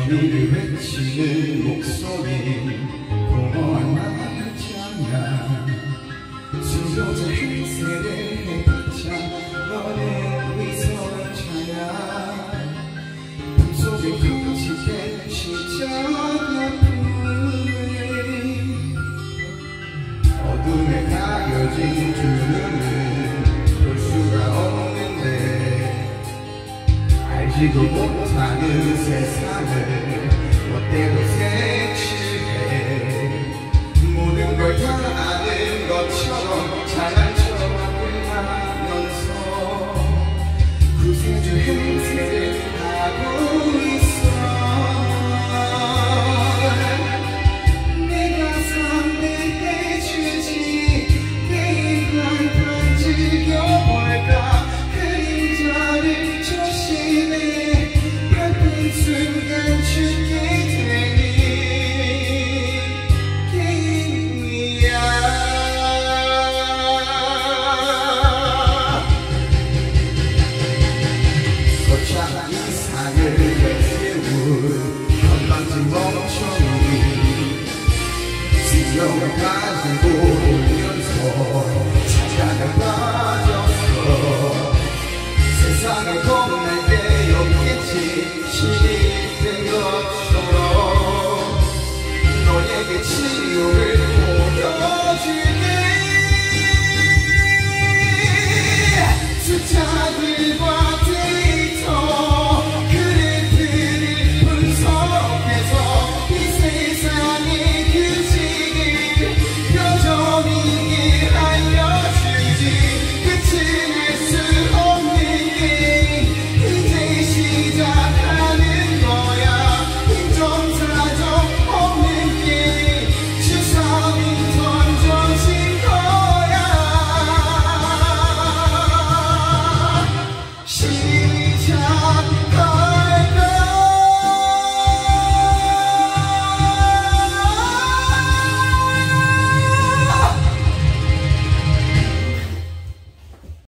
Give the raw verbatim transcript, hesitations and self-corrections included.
너희를 외치는 목소리 공허한 마음이잖아. 숨겨져 흰색의 빛자 너의 미소의 차야. 품속에 끝이 된 시작이었네. 어둠에 가려진 두 눈은 볼 수가 없는데 알지도 못하는 세상을 멋대로 색칠해. 모든 걸 다 아는 것처럼 잘난 척하면서 구세주 행세를 하고 있어. 내가 선배해주지 게임만 던지겨볼까. 그림자를 조심해 밟은 순간 죽게 되니 게임이야. 거창한 이상을 내세운 건방진 멍청이. 신경을 가지고